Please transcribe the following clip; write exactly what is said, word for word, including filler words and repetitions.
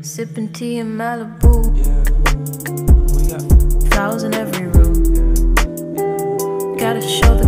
Sipping tea in Malibu. Flowers in every room. Gotta show the